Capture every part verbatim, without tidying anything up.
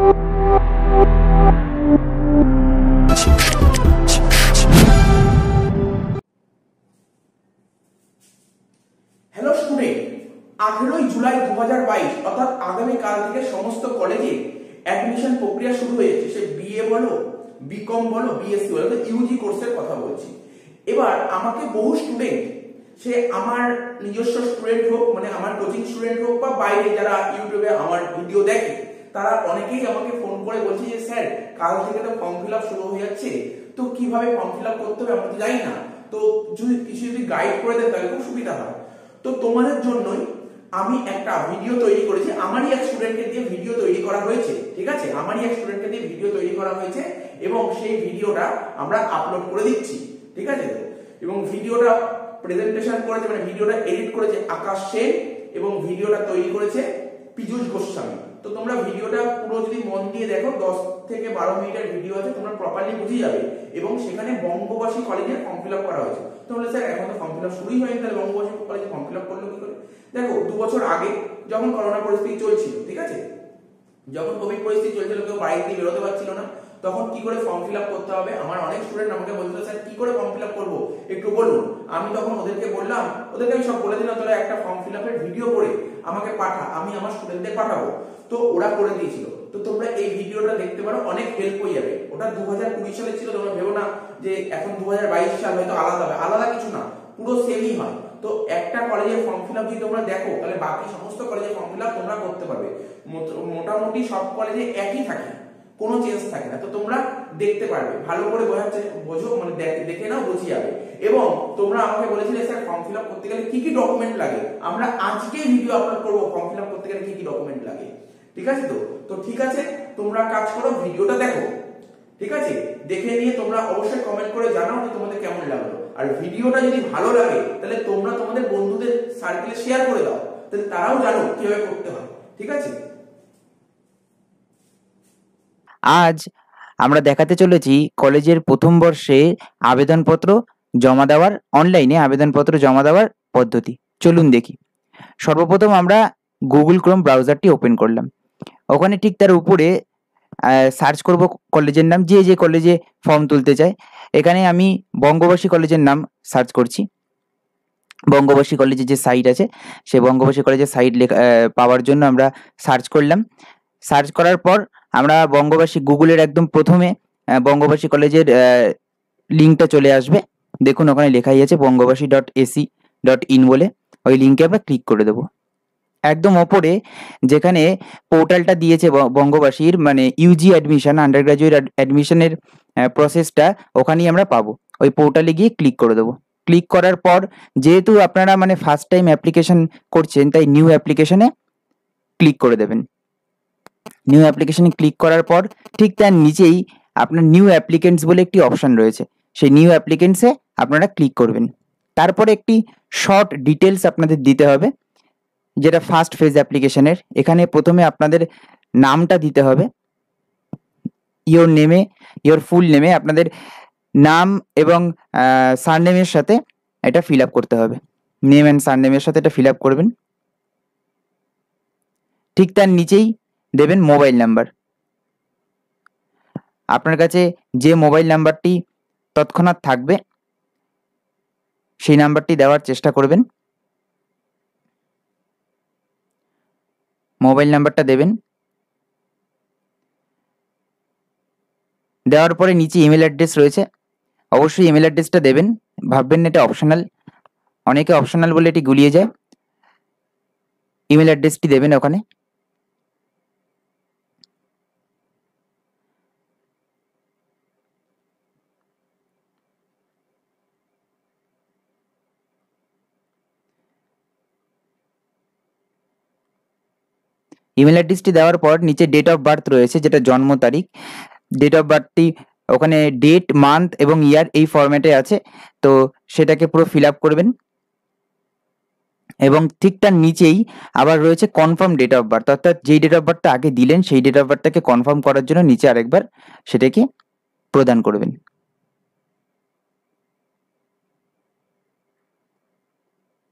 Hello student, আঠেরোই জুলাই দু হাজার বাইশ অর্থাৎ আগামীকাল থেকে সমস্ত কলেজে অ্যাডমিশন প্রক্রিয়া শুরু হয়েছে। সে বিএ বলো, বিকম বলো, বিএসসি বলো, ইউজি কোর্সের কথা বলছি। এবার আমাকে বহু স্টুডেন্ট, সে আমার নিজস্ব স্টুডেন্ট হোক, মানে আমার কোচিং স্টুডেন্ট হোক, বা বাইরে যারা ইউটিউবে আমার ভিডিও দেখে, তারা অনেকেই আমাকে ফোন করে বলছে যে স্যার কাল থেকে তো ফর্ম ফিল আপ শুরু হয়ে যাচ্ছে, তো কিভাবে ফর্ম ফিল আপ করতে হবে আমরা তো জানি না, তো যদি কিছু যদি গাইড করে দেন তাহলে খুব সুবিধা হয়। তো তোমাদের জন্যই আমি একটা ভিডিও তৈরি করেছি, আমারই এক স্টুডেন্টকে দিয়ে ভিডিও তৈরি করা হয়েছে, ঠিক আছে, আমারই এক স্টুডেন্টকে দিয়ে ভিডিও তৈরি করা হয়েছে এবং সেই ভিডিওটা আমরা আপলোড করে দিচ্ছি, ঠিক আছে। এবং ভিডিওটা প্রেজেন্টেশন করেছে, মানে ভিডিওটা এডিট করেছে আকাশ সেন এবং ভিডিওটা তৈরি করেছে পীযূষ গোস্বামী। তো তোমরা ভিডিওটা পুরো যদি মন দিয়ে দেখো, দশ থেকে বারো মিনিটের ভিডিও আছে, তোমরা প্রপারলি বুঝে যাবে। এবং সেখানে বঙ্গবাসী কলেজে ফর্ম ফিল আপ করা হয়েছে। তোমরা স্যার এখন তো ফর্ম ফিল আপ শুরুই হয়নি, তাহলে বঙ্গবাসী কলেজে ফর্ম ফিল আপ করলো কি করে? দেখো, দু বছর আগে যখন করোনা পরিস্থিতি চলছিল, ঠিক আছে, যখন কোভিড পরিস্থিতি চলছিল, কেউ বাড়ি থেকে বেরোতে পারছিল না, তখন কি করে ফর্ম ফিল আপ করতে হবে, আমার অনেক স্টুডেন্ট আমাকে বলছিল স্যার কি করে ফর্ম ফিল আপ করবো একটু বলুন। আমি তখন ওদেরকে বললাম, ওদেরকে আমি সব বলে দিলাম, তোরা একটা ফর্ম ফিল আপের ভিডিও করে আমাকে পাঠা, আমি আমার স্টুডেন্টদের পাঠাবো। তো ওরা করে দিয়েছিল। তো তোমরা এই ভিডিওটা দেখতে পারো, অনেক হেল্প হয়ে যাবে। ওটা দু হাজার কুড়ি সালে ছিল, তোমরা ভেবো না যে এখন দু হাজার বাইশ সাল হয়তো আলাদা হবে, আলাদা কিছু না, পুরো সেমই হয়। তো একটা কলেজের ফর্ম ফিল আপ যদি তোমরা দেখো, তাহলে বাকি সমস্ত কলেজের ফর্ম ফিল আপ তোমরা করতে পারবে। মোটামুটি সব কলেজে একই থাকে, কোনো চেঞ্জ থাকে না। তো তোমরা দেখতে পারবে, ভালো করে বোঝাচ্ছে, বোঝো, মানে দেখে নাও, বুঝে যাবে। এবং তোমরা আমাকে বলেছিলে স্যার ফর্ম ফিল আপ করতে গেলে কি কি ডকুমেন্ট লাগে, আমরা আজকে ভিডিও আপলোড করবো ফর্ম ফিল আপ করতে গেলে কি কি ডকুমেন্ট লাগে, ঠিক আছে। তো তো ঠিক আছে, তোমরা কাজ করো, ভিডিওটা দেখো, ঠিক আছে। দেখে নিয়ে তোমরা অবশ্যই কমেন্ট করে জানাও যে তোমাদের কেমন লাগলো। আর ভিডিওটা যদি ভালো লাগে তাহলে তোমরা তোমাদের বন্ধুদের সার্কেলে শেয়ার করে দাও, তাহলে তারাও জানো কিভাবে করতে হয়, ঠিক আছে। আজ আমরা দেখাতে চলেছি কলেজের প্রথম বর্ষে আবেদনপত্র জমা দেওয়ার, অনলাইনে আবেদনপত্র জমা দেওয়ার পদ্ধতি। চলুন দেখি। সর্বপ্রথম আমরা গুগল ক্রোম ব্রাউজারটি ওপেন করলাম। ওখানে ঠিক তার উপরে সার্চ করব কলেজের নাম, যে যে কলেজে ফর্ম তুলতে চায়। এখানে আমি বঙ্গবাসী কলেজের নাম সার্চ করছি। বঙ্গবাসী কলেজের যে সাইট আছে, সেই বঙ্গবাসী কলেজের সাইট লেখা পাওয়ার জন্য আমরা সার্চ করলাম। সার্চ করার পর আমরা বঙ্গবাসী, গুগলের একদম প্রথমে বঙ্গবাসী কলেজের লিঙ্কটা চলে আসবে। দেখুন ওখানে লেখাই আছে Bangabasi dot AC dot in বলে, ওই লিঙ্কে আমরা ক্লিক করে দেবো। একদম ওপরে যেখানে পোর্টালটা দিয়েছে বঙ্গবাসীর, মানে ইউজি অ্যাডমিশন, আন্ডার গ্রাজুয়েট অ্যাডমিশনের প্রসেসটা ওখানেই আমরা পাবো। ওই পোর্টালে গিয়ে ক্লিক করে দেবো। ক্লিক করার পর যেহেতু আপনারা মানে ফার্স্ট টাইম অ্যাপ্লিকেশন করছেন, তাই নিউ অ্যাপ্লিকেশনে ক্লিক করে দেবেন। নিউ অ্যাপ্লিকেশনে ক্লিক করার পর ঠিক তার নিচেই আপনার নিউ অ্যাপ্লিকেন্টস বলে একটি অপশন রয়েছে, সেই নিউ অ্যাপ্লিকেন্টসে আপনারা ক্লিক করবেন। তারপরে একটি শর্ট ডিটেলস আপনাদের দিতে হবে, যেটা ফার্স্ট ফেজ অ্যাপ্লিকেশনের। এখানে প্রথমে আপনাদের নামটা দিতে হবে, ইয়োর নেমে, ইয়োর ফুল নেমে আপনাদের নাম এবং সারনেমের সাথে এটা ফিল আপ করতে হবে। নেম অ্যান্ড সারনেমের সাথে এটা ফিল আপ করবেন। ঠিক তার নিচেই দেবেন মোবাইল নাম্বার। আপনার কাছে যে মোবাইল নাম্বারটি তৎক্ষণাৎ থাকবে সেই নাম্বারটি দেওয়ার চেষ্টা করবেন। মোবাইল নাম্বারটা দেবেন। দেওয়ার পরে নিচে ইমেল অ্যাড্রেস রয়েছে, অবশ্যই ইমেল অ্যাড্রেসটা দেবেন। ভাববেন না এটা অপশনাল, অনেকে অপশনাল বলে এটি গুলিয়ে যায়। ইমেল অ্যাড্রেসটি দেবেন ওখানে। ইমেল অ্যাড্রেসটি দেওয়ার পর নিচে ডেট অফ বার্থ রয়েছে, যেটা জন্ম তারিখ। ডেট অফ বার্থটি ওখানে ডেট, মান্থ এবং ইয়ার এই ফরম্যাটে আছে, তো সেটাকে পুরো ফিল আপ করবেন। এবং ঠিক তার নিচেই আবার রয়েছে কনফার্ম ডেট অফ বার্থ, অর্থাৎ যেই ডেট অফ বার্থটা আগে দিলেন সেই ডেট অফ বার্থটাকে কনফার্ম করার জন্য নিচে আরেকবার সেটাকে প্রদান করবেন।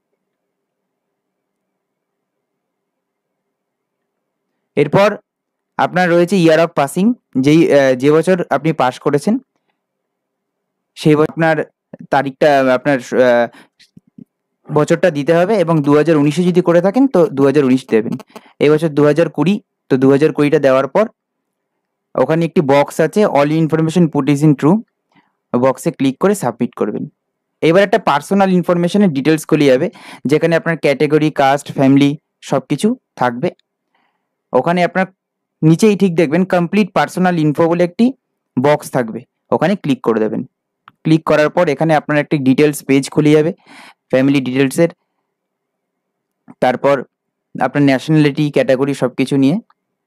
এরপর আপনার রয়েছে ইয়ার অফ পাসিং, যেই আহ, যে বছর আপনি পাস করেছেন সেই বছর আপনার তারিখটা আপনার আহ, বছরটা দিতে হবে, এবং দু হাজার উনিশে যদি করে থাকেন তো দু হাজার উনিশ দেবেন। এই বছর দু হাজার কুড়ি, তো দু হাজার কুড়িটা দেওয়ার পর ওখানে একটি বক্স আছে, all information put is in true, বক্সে ক্লিক করে সাবমিট করবেন। এবার একটা পার্সোনাল ইনফরমেশনের ডিটেলস খুলে যাবে, যেখানে আপনার ক্যাটাগরি, কাস্ট, ফ্যামিলি সব কিছু থাকবে। ওখানে আপনার নিচেই ঠিক দেখবেন কমপ্লিট পার্সোনাল ইনফো বলে একটি বক্স থাকবে, ওখানে ক্লিক করে দেবেন। ক্লিক করার পর এখানে আপনার একটি ডিটেলস পেজ খুলে যাবে ফ্যামিলি ডিটেলসের, তারপর আপনার ন্যাশনালিটি, ক্যাটাগরি সব কিছু নিয়ে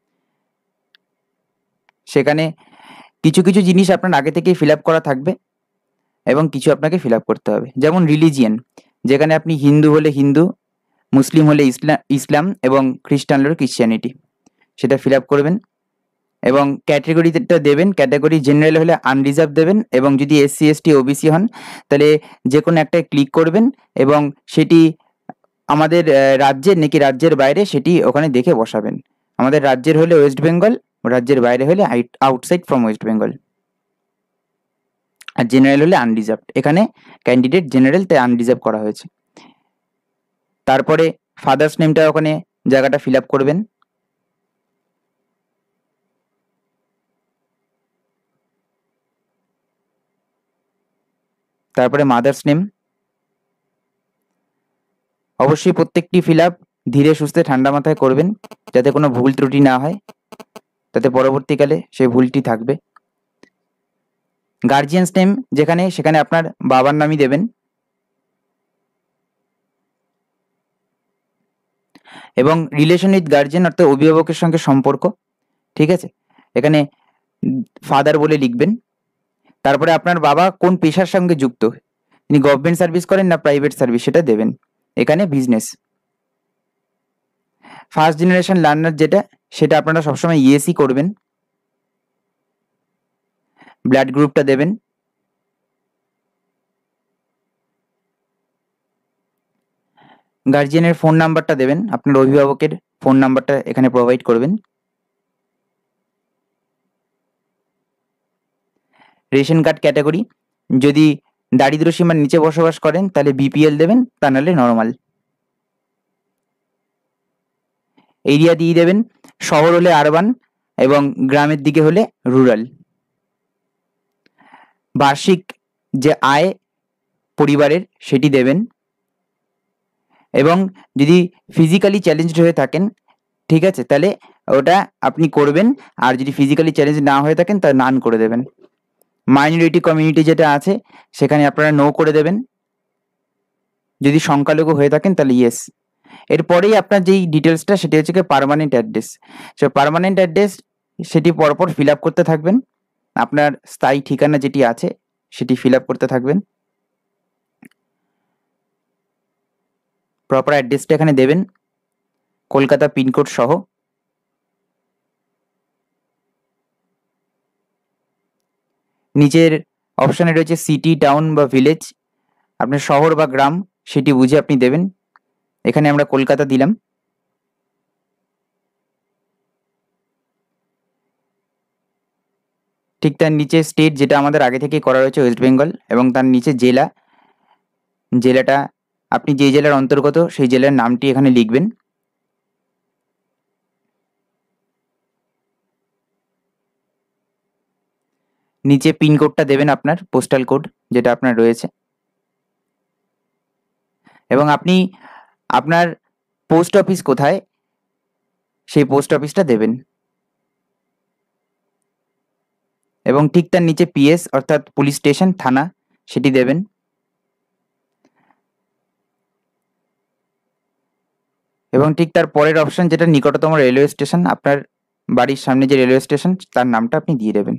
সেখানে কিছু কিছু জিনিস আপনার আগে থেকেই ফিল আপ করা থাকবে এবং কিছু আপনাকে ফিল আপ করতে হবে। যেমন রিলিজিয়ান, যেখানে আপনি হিন্দু হলে হিন্দু, মুসলিম হলে ইসলাম ইসলাম এবং খ্রিস্টান হলে ক্রিশ্চিয়ানিটি, সেটা ফিল আপ করবেন। এবং ক্যাটাগরিটা দেবেন, ক্যাটাগরি জেনারেল হলে আনরিজার্ভ দেবেন, এবং যদি এসসি এসটি ওবিসি হন তাহলে যে কোনো একটায় ক্লিক করবেন, এবং সেটি আমাদের আহ, রাজ্যের নাকি রাজ্যের বাইরে সেটি ওখানে দেখে বসাবেন। আমাদের রাজ্যের হলে ওয়েস্ট বেঙ্গল, রাজ্যের বাইরে হলে আউটসাইড ফ্রম ওয়েস্ট বেঙ্গল, আর জেনারেল হলে আনরিজার্ভ। এখানে ক্যান্ডিডেট জেনারেল, তাই আনরিজার্ভ করা হয়েছে। তারপরে ফাদার্স নেমটা ওখানে জায়গাটা ফিল আপ করবেন। তারপরে মাদার্স নেম, অবশ্যই প্রত্যেকটি ফিল আপ ধীরে সুস্থে ঠান্ডা মাথায় করবেন, যাতে কোনো ভুল ত্রুটি না হয়, তাতে পরবর্তীকালে সেই ভুলটি থাকবে। গার্জিয়ানস নেম যেখানে, সেখানে আপনার বাবার নামই দেবেন, এবং রিলেশন উইথ গার্জিয়ান অর্থাৎ অভিভাবকের সঙ্গে সম্পর্ক, ঠিক আছে, এখানে ফাদার বলে লিখবেন। তারপরে আপনার বাবা কোন পেশার সঙ্গে যুক্ত, তিনি গভর্নমেন্ট সার্ভিস করেন না প্রাইভেট সার্ভিস, সেটা দেবেন। এখানে বিজনেস। ফার্স্ট জেনারেশন লার্নার যেটা, সেটা আপনারা সবসময় ইএসই করবেন। ব্লাড গ্রুপটা দেবেন। গার্জিয়ানের ফোন নাম্বারটা দেবেন, আপনার অভিভাবকের ফোন নাম্বারটা এখানে প্রোভাইড করবেন। রেশন কার্ড ক্যাটাগরি, যদি দারিদ্র সীমার নিচে বসবাস করেন তাহলে বিপিএল দেবেন, তা নাহলে নর্মাল। এরিয়া দিয়ে দেবেন, শহর হলে আরবান এবং গ্রামের দিকে হলে রুরাল। বার্ষিক যে আয় পরিবারের সেটি দেবেন, এবং যদি ফিজিক্যালি চ্যালেঞ্জড হয়ে থাকেন, ঠিক আছে, তাহলে ওটা আপনি করবেন, আর যদি ফিজিক্যালি চ্যালেঞ্জ না হয়ে থাকেন তা নান করে দেবেন। মাইনরিটি কমিউনিটি যেটা আছে সেখানে আপনারা নো করে দেবেন, যদি সংখ্যালঘু হয়ে থাকেন তাহলে ইয়েস। এরপরেই আপনার যেই ডিটেলসটা সেটি হচ্ছে কি permanent address. So permanent address সেটি পরপর ফিল আপ করতে থাকবেন, আপনার স্থায়ী ঠিকানা যেটি আছে সেটি ফিল আপ করতে থাকবেন। প্রপার অ্যাড্রেসটা এখানে দেবেন, কলকাতা পিনকোড সহ। নিচের অপশানে রয়েছে সিটি, টাউন বা ভিলেজ, আপনার শহর বা গ্রাম সেটি বুঝে আপনি দেবেন। এখানে আমরা কলকাতা দিলাম। ঠিক তার নিচে স্টেট, যেটা আমাদের আগে থেকে করা রয়েছে ওয়েস্ট বেঙ্গল, এবং তার নিচে জেলা, জেলাটা আপনি যে জেলার অন্তর্গত সেই জেলার নামটি এখানে লিখবেন। নিচে পিনকোডটা দেবেন, আপনার পোস্টাল কোড যেটা আপনার রয়েছে, এবং আপনি আপনার পোস্ট অফিস কোথায় সেই পোস্ট অফিসটা দেবেন, এবং ঠিক তার নিচে পিএস অর্থাৎ পুলিশ স্টেশন, থানা সেটি দেবেন। এবং ঠিক তার পরের অপশন যেটা নিকটতম রেলওয়ে স্টেশন, আপনার বাড়ির সামনে যে রেলওয়ে স্টেশন তার নামটা আপনি দিয়ে দেবেন।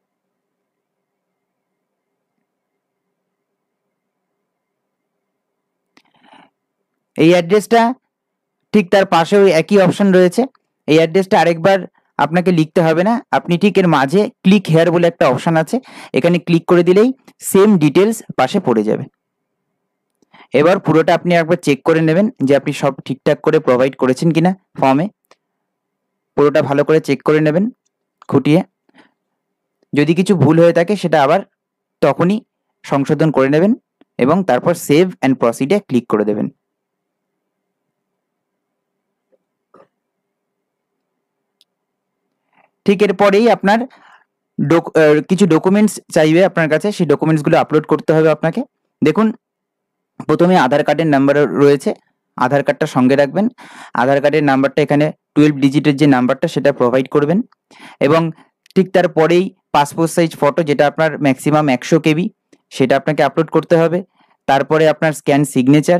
এই অ্যাড্রেসটা ঠিক তার পাশেও একই অপশন রয়েছে, এই অ্যাড্রেসটা আরেকবার আপনাকে লিখতে হবে না, আপনি ঠিক এর মাঝে ক্লিক হেয়ার বলে একটা অপশন আছে, এখানে ক্লিক করে দিলেই সেম ডিটেলস পাশে পড়ে যাবে। এবার পুরোটা আপনি একবার চেক করে নেবেন যে আপনি সব ঠিকঠাক করে প্রোভাইড করেছেন কিনা ফর্মে। পুরোটা ভালো করে চেক করে নেবেন খুঁটিয়ে। যদি কিছু ভুল হয়ে থাকে সেটা আবার তখনই সংশোধন করে নেবেন এবং তারপর সেভ অ্যান্ড প্রসিডে ক্লিক করে দেবেন। ঠিক এরপরেই আপনার কিছু ডকুমেন্টস চাইবে আপনার কাছে, সেই ডকুমেন্টসগুলো আপলোড করতে হবে আপনাকে। দেখুন, প্রথমে আধার কার্ডের নাম্বার রয়েছে, আধার কার্ডটা সঙ্গে রাখবেন। আধার কার্ডের নাম্বারটা এখানে টুয়েলভ ডিজিটের যে নাম্বারটা সেটা প্রোভাইড করবেন এবং ঠিক তারপরেই পাসপোর্ট সাইজ ফটো, যেটা আপনার ম্যাক্সিমাম একশো কেবি, সেটা আপনাকে আপলোড করতে হবে। তারপরে আপনার স্ক্যান সিগনেচার,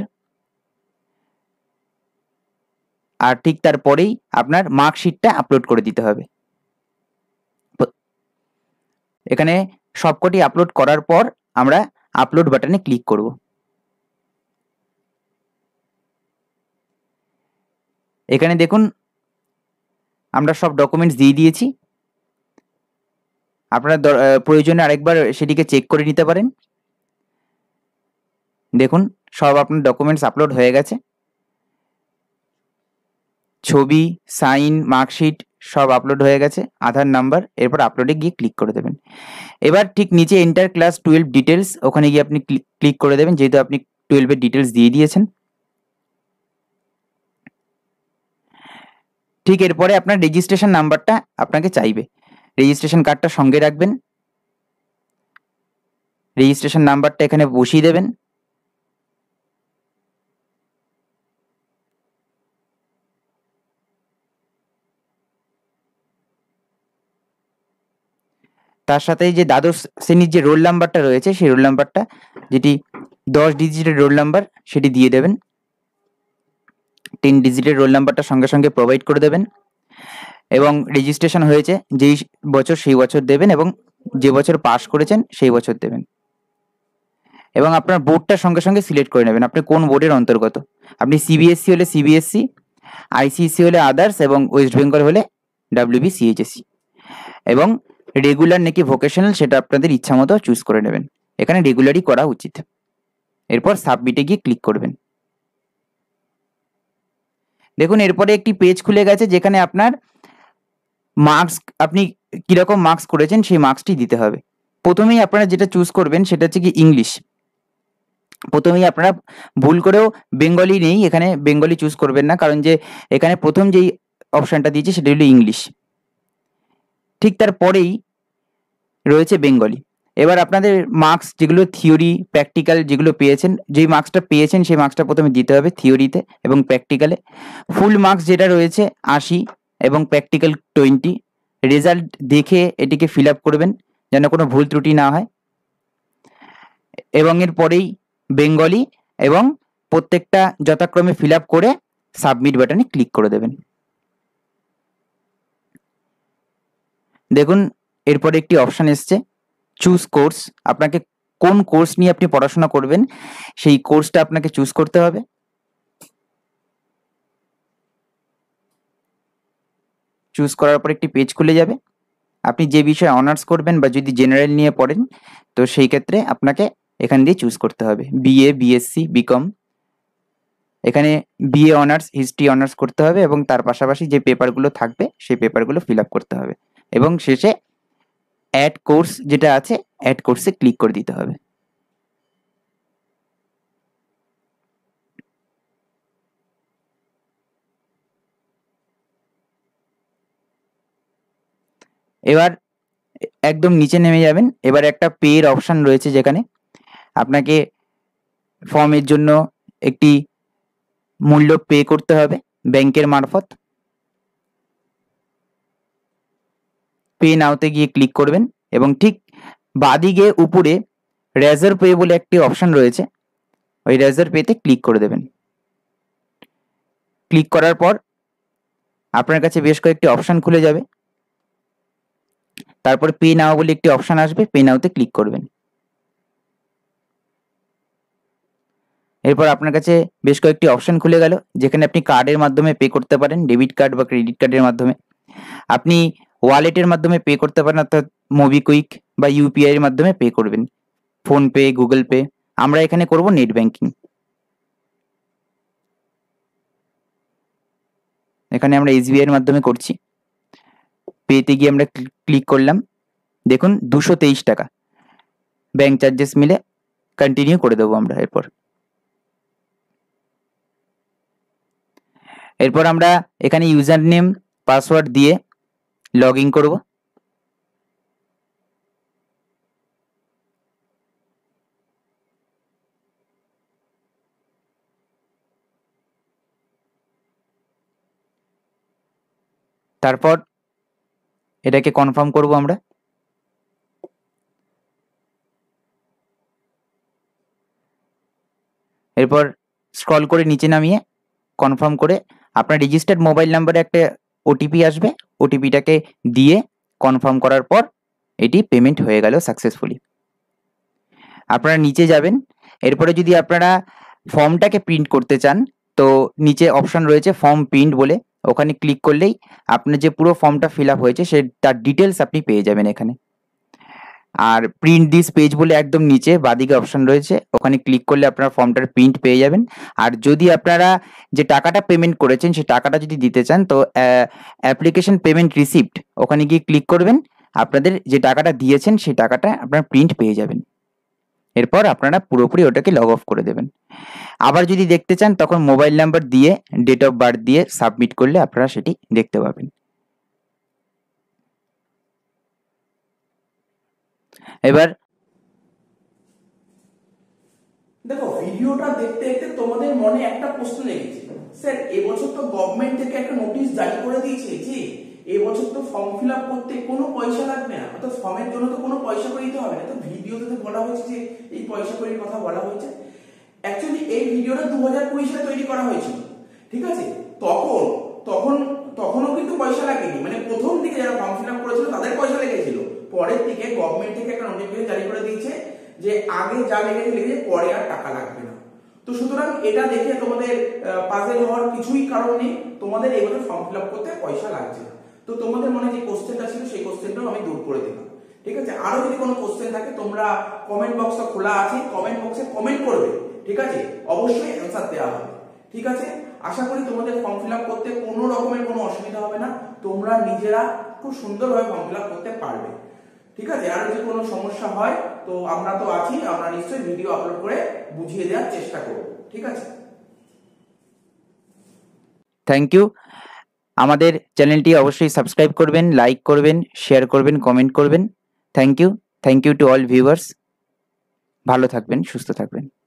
আর ঠিক তারপরেই আপনার মার্কশিটটা আপলোড করে দিতে হবে। এখানে সবকটি আপলোড করার পর আমরা আপলোড বাটনে ক্লিক করব। এখানে দেখুন আমরা সব ডকুমেন্টস দিয়ে দিয়েছি। আপনারা প্রয়োজনে আরেকবার সেটিকে চেক করে নিতে পারেন। দেখুন সব আপনার ডকুমেন্টস আপলোড হয়ে গেছে, ছবি, সাইন, মার্কশিট সব আপলোড হয়ে গেছে, আধার নাম্বার। এরপর আপলোডে গিয়ে ক্লিক করে দেবেন। এবার ঠিক নিচে এন্টার ক্লাস টুয়েলভ ডিটেলস, ওখানে গিয়ে আপনি ক্লিক করে দেবেন, যেহেতু আপনি টুয়েলভের ডিটেলস দিয়ে দিয়েছেন। ঠিক এরপরে আপনার রেজিস্ট্রেশন নাম্বারটা আপনাকে চাইবে, রেজিস্ট্রেশন কার্ডটা সঙ্গে রাখবেন। রেজিস্ট্রেশন নাম্বারটা এখানে বসিয়ে দেবেন। তার সাথে যে দ্বাদশ শ্রেণীর যে রোল নাম্বারটা রয়েছে সেই রোল নাম্বারটা, যেটি দশ ডিজিটের রোল নাম্বার, সেটি দিয়ে দেবেন। টেন ডিজিটের রোল নাম্বারটা সঙ্গে সঙ্গে প্রোভাইড করে দেবেন এবং রেজিস্ট্রেশন হয়েছে যেই বছর সেই বছর দেবেন এবং যে বছর পাস করেছেন সেই বছর দেবেন এবং আপনার বোর্ডটা সঙ্গে সঙ্গে সিলেক্ট করে নেবেন, আপনি কোন বোর্ডের অন্তর্গত। আপনি সিবিএসসি হলে সিবিএসসি, আইসিএসসি হলে আদার্স এবং ওয়েস্ট বেঙ্গল হলে ডাব্লিউবি সিএইচএসসি এবং রেগুলার নাকি ভোকেশনাল সেটা আপনাদের ইচ্ছা মতো চুজ করে নেবেন। এখানে রেগুলারই করা উচিত। এরপর সাবমিটে গিয়ে ক্লিক করবেন। দেখুন এরপরে একটি পেজ খুলে গেছে যেখানে আপনার মার্কস, আপনি কিরকম মার্কস করেছেন সেই মার্কসটি দিতে হবে। প্রথমেই আপনারা যেটা চুজ করবেন সেটা হচ্ছে কি ইংলিশ। প্রথমেই আপনারা ভুল করেও বেঙ্গলি নেই, এখানে বেঙ্গলি চুজ করবেন না, কারণ যে এখানে প্রথম যেই অপশানটা দিয়েছে সেটা হলো ইংলিশ। ঠিক তারপরেই রয়েছে বেঙ্গলি। এবার আপনাদের মার্কস যেগুলো থিওরি, প্র্যাকটিক্যাল যেগুলো পেয়েছেন, যেই মার্কসটা পেয়েছেন সেই মার্কসটা প্রথমে দিতে হবে থিওরিতে এবং প্র্যাকটিক্যালে। ফুল মার্কস যেটা রয়েছে আশি এবং প্র্যাকটিক্যাল টোয়েন্টি। রেজাল্ট দেখে এটিকে ফিল আপ করবেন যেন কোনো ভুল ত্রুটি না হয়। এবং এর পরেই বেঙ্গলি এবং প্রত্যেকটা যথাক্রমে ফিল আপ করে সাবমিট বাটনে ক্লিক করে দেবেন। দেখুন এরপরে একটি অপশান এসছে চুজ কোর্স। আপনাকে কোন কোর্স নিয়ে আপনি পড়াশোনা করবেন সেই কোর্সটা আপনাকে চুজ করতে হবে। চুজ করার পর একটি পেজ খুলে যাবে। আপনি যে বিষয়ে অনার্স করবেন বা যদি জেনারেল নিয়ে পড়েন তো সেই ক্ষেত্রে আপনাকে এখান দিয়ে চুজ করতে হবে বিএ, বিএসসি, বিকম। এখানে বিএ অনার্স, হিস্ট্রি অনার্স করতে হবে এবং তার পাশাপাশি যে পেপারগুলো থাকবে সেই পেপারগুলো ফিল আপ করতে হবে এবং শেষে অ্যাড কোর্স যেটা আছে অ্যাড কোর্সে ক্লিক করে দিতে হবে। এবার একদম নিচে নেমে যাবেন। এবার একটা পে এর অপশন রয়েছে যেখানে আপনাকে ফর্মের জন্য একটি মূল্য পে করতে হবে ব্যাংকের মারফত। পে নাওতে গিয়ে ক্লিক করবেন এবং ঠিক বাদিকে উপরে রেজার পে বলে একটি অপশন রয়েছে, ওই রেজার পেতে ক্লিক করে দেবেন। ক্লিক করার পর আপনার কাছে বেশ কয়েকটি অপশন খুলে যাবে। তারপর পে নাও বলে একটি অপশন আসবে, পে নাওতে ক্লিক করবেন। এরপর আপনার কাছে বেশ কয়েকটি অপশন খুলে গেল যেখানে আপনি কার্ডের মাধ্যমে পে করতে পারেন, ডেবিট কার্ড বা ক্রেডিট কার্ডের মাধ্যমে। আপনি ওয়ালেটের মাধ্যমে পে করতে পারেন, অর্থাৎ মোবিকুইক বা ইউপিআই এর মাধ্যমে পে করবেন, ফোনপে, গুগল পে। আমরা এখানে করব নেট ব্যাংকিং। এখানে আমরা এসবিআই এর মাধ্যমে করছি। পেতে গিয়ে আমরা ক্লিক করলাম, দেখুন দুশো তেইশ টাকা ব্যাংক চার্জেস মিলে। কন্টিনিউ করে দেবো আমরা। এরপর এরপর আমরা এখানে ইউজার নেম পাসওয়ার্ড দিয়ে লগ ইন করবো। তারপর এটাকে কনফার্ম করব আমরা। এরপর স্ক্রল করে নিচে নামিয়ে কনফার্ম করে আপনার রেজিস্টার্ড মোবাইল নাম্বারে একটা ওটিপি আসবে, ওটিপিটাকে দিয়ে কনফার্ম করার পর এটি পেমেন্ট হয়ে গেল সাকসেসফুলি। আপনারা নিচে যাবেন, এরপরে যদি আপনারা ফর্মটাকে প্রিন্ট করতে চান তো নিচে অপশন রয়েছে ফর্ম প্রিন্ট বলে, ওখানে ক্লিক করলেই আপনার যে পুরো ফর্মটা ফিল আপ হয়েছে সে তার ডিটেলস আপনি পেয়ে যাবেন এখানে। আর প্রিন্ট দিস পেজ বলে একদম নিচে বাদিকে অপশন রয়েছে, ওখানে ক্লিক করলে আপনার ফর্মটার প্রিন্ট পেয়ে যাবেন। আর যদি আপনারা যে টাকাটা পেমেন্ট করেছেন সেই টাকাটা যদি দিতে চান তো অ্যাপ্লিকেশন পেমেন্ট রিসিপ্ট ওখানে গিয়ে ক্লিক করবেন, আপনাদের যে টাকাটা দিয়েছেন সেই টাকাটা আপনার প্রিন্ট পেয়ে যাবেন। এরপর আপনারা পুরোপুরি ওটাকে লগ অফ করে দেবেন। আবার যদি দেখতে চান তখন মোবাইল নাম্বার দিয়ে ডেট অফ বার্থ দিয়ে সাবমিট করলে আপনারা সেটি দেখতে পাবেন। এবার দেখো, ভিডিওটা দেখতে দেখতে তোমাদের মনে একটা প্রশ্ন লেগেছে, স্যার এবছর তো গভর্নমেন্ট থেকে একটা নোটিশ জারি করে দিয়েছে যে এবছর তো ফর্ম ফিল আপ করতে কোনো পয়সা লাগবে না, অর্থাৎ ফর্মের জন্য তো কোনো পয়সা করে দিতে হবে না। তো ভিডিওতে তো বলা হয়েছে যে এই পয়সা করির কথা বলা হয়েছে। অ্যাকচুয়ালি এই ভিডিওটা দু হাজার কুড়ি সালে তৈরি করা হয়েছিল, ঠিক আছে? তখন তখন তখনও কিন্তু পয়সা লাগেনি, মানে প্রথম দিকে যারা ফর্ম ফিল আপ করেছিল তাদের পয়সা লেগেছিল। পরের দিকে গভর্নমেন্ট থেকে একটা নোটিফিকেশন জারি করে দিয়েছে যে আগে যা লেগেছে লেগেছে, পরে আর টাকা লাগবে না। তো সুতরাং এটা দেখে তোমাদের পাজেল হওয়ার কিছুই কারণ নেই, তোমাদের এইভাবে ফর্ম ফিল আপ করতে পয়সা লাগছে না। তো তোমাদের মনে যে কোশ্চেনটা ছিল সেই কোশ্চেনটাও আমি দূর করে দিলাম, ঠিক আছে? আরো যদি কোনো কোশ্চেন থাকে তোমরা কমেন্ট বক্সটা খোলা আছে, কমেন্ট বক্সে কমেন্ট করবে, ঠিক আছে? অবশ্যই অ্যান্সার দেওয়া হবে, ঠিক আছে? আশা করি তোমাদের ফর্ম ফিল আপ করতে কোনো রকমের কোনো অসুবিধা হবে না, তোমরা নিজেরা খুব সুন্দরভাবে ফর্ম ফিল আপ করতে পারবে, ঠিক আছে? আর যদি কোনো সমস্যা হয় তো আমরা তো আছি, আমরা নিশ্চয়ই ভিডিও আপলোড করে বুঝিয়ে দেওয়ার চেষ্টা করব, ঠিক আছে? Thank you. আমাদের চ্যানেলটি অবশ্যই সাবস্ক্রাইব করবেন, লাইক করবেন, শেয়ার করবেন, কমেন্ট করবেন। Thank you. Thank you to all viewers. ভালো থাকবেন, সুস্থ থাকবেন।